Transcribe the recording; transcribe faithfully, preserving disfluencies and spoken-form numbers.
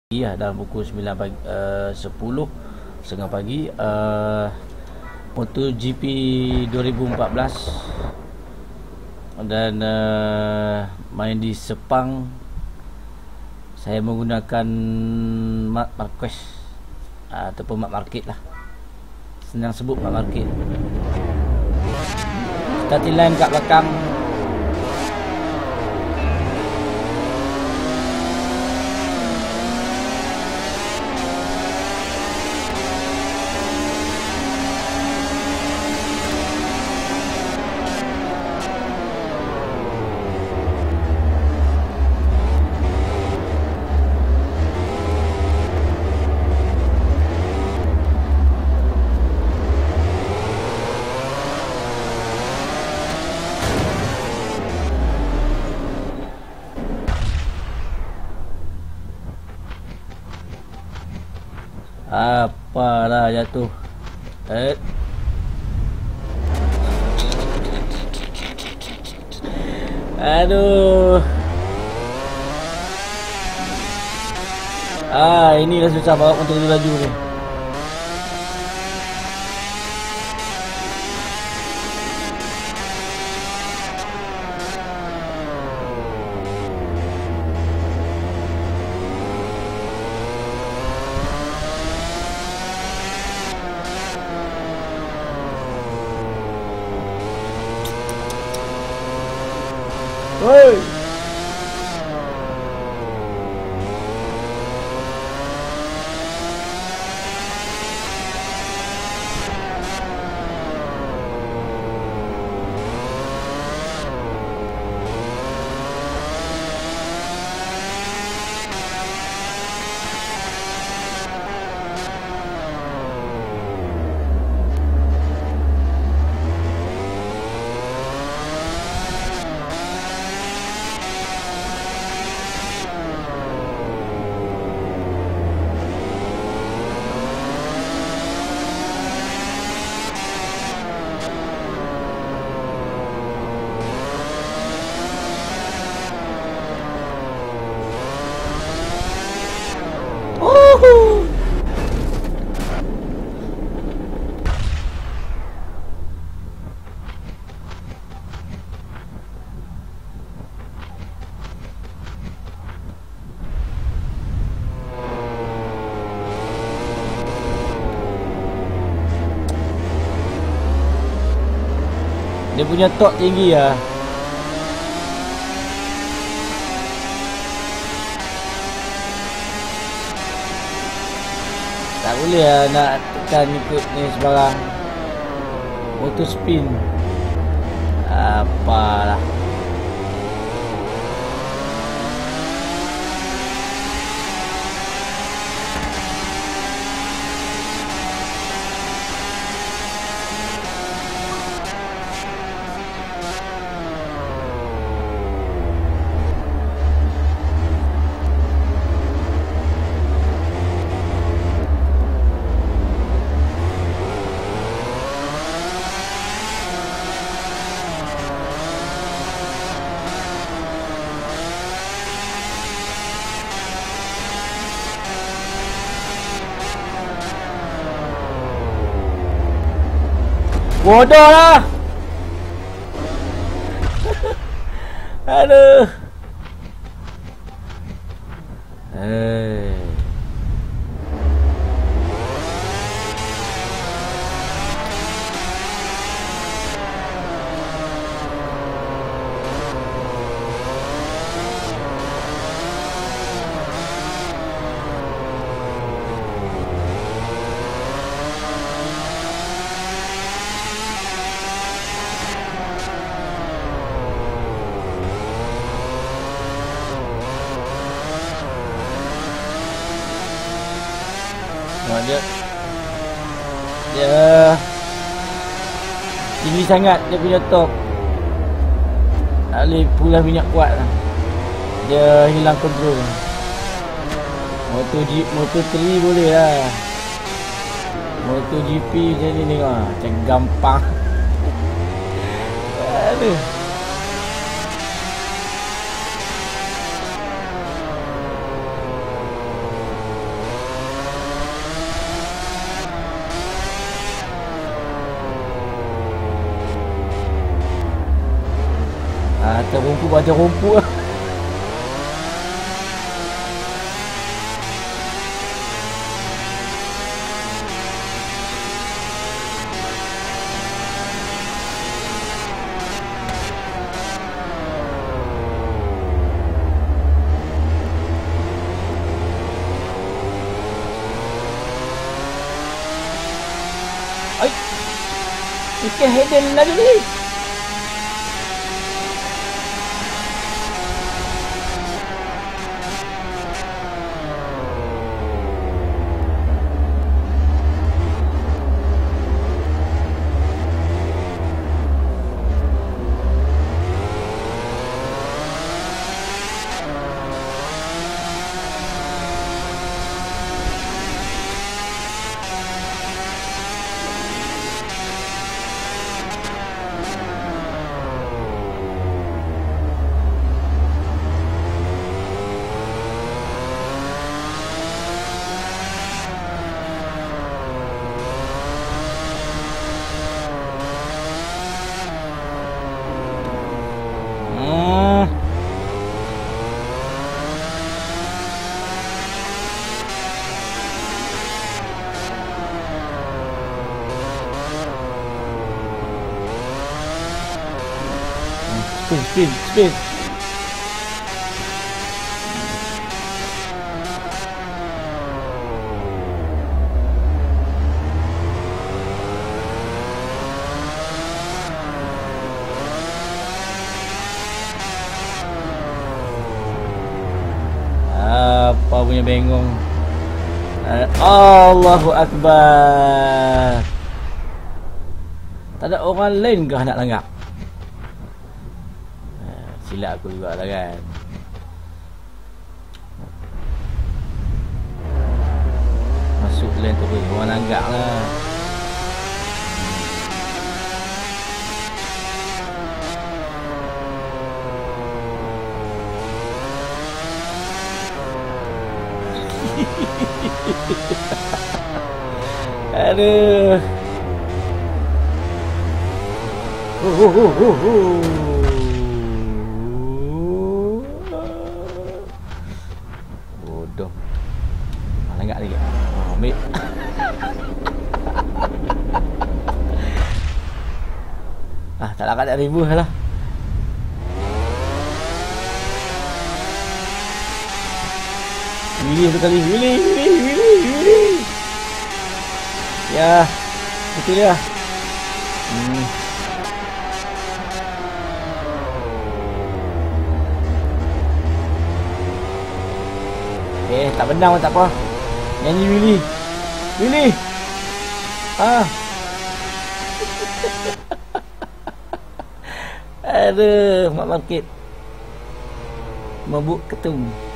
Ya, dalam pukul sembilan pagi, uh, sepuluh setengah pagi, uh, MotoGP dua ribu empat belas dan uh, main di Sepang. Saya menggunakan Marc Marquez uh, ataupun Marc Marquez lah, senang sebut Marc Marquez. Starting line kat belakang. Apalah jatuh. Eh. Aduh. Ah, inilah susah bawa untuk laju ni. Woi. Dia punya torque tinggi lah. Tak boleh lah nak tekan ikut ni sebarang. Auto spin. Apalah. Bodoh lah. Aduh. Hei. Dia dia tinggi sangat dia punya top. Tak boleh pula minyak kuat lah. Dia hilang kontrol. Moto G, Moto tiga boleh lah. MotoGP macam ni tengok lah. Macam gampang. Aduh. Macam rumput, macam rumput lah. Ay, ikan hidden lagi ni. Spin, spin, spin. Apa punya bengong. Allahu Akbar. Tak ada orang lain kah nak langgar? Silap aku juga lah kan. Masuk lane tu orang langgak lah. Aduh. Oh, oh, oh, oh, oh. Bodoh. Mana enggak lagi? Oh, ambil. Ah, tak lakat tak ribu lah. Willy sekali. Willy, Willy, Willy, Willy. Ya, itu dia. Hmm. Eh, tak benar pun tak apa. Nyanyi Willy. Willy. Ah. Aduh, mak market. Mabuk ketum.